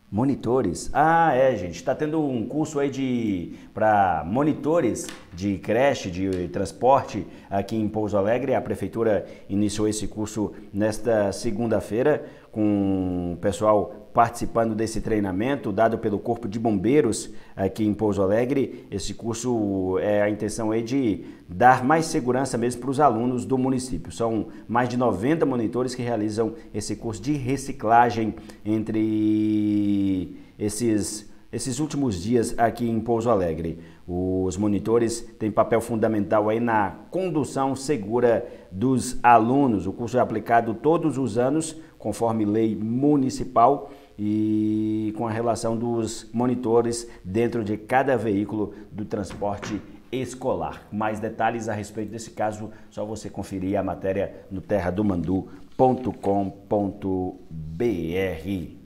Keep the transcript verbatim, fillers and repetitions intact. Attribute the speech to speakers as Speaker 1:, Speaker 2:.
Speaker 1: Monitores? Ah, é, gente. Está tendo um curso aí de para monitores de creche, de transporte aqui em Pouso Alegre. A prefeitura iniciou esse curso nesta segunda-feira, com o pessoal participando desse treinamento dado pelo Corpo de Bombeiros aqui em Pouso Alegre. Esse curso, é a intenção é de dar mais segurança mesmo para os alunos do município. São mais de noventa monitores que realizam esse curso de reciclagem entre esses esses últimos dias aqui em Pouso Alegre. Os monitores têm papel fundamental aí na condução segura dos alunos. O curso é aplicado todos os anos, conforme lei municipal, e com a relação dos monitores dentro de cada veículo do transporte escolar. Mais detalhes a respeito desse caso, só você conferir a matéria no terra do mandu ponto com ponto br.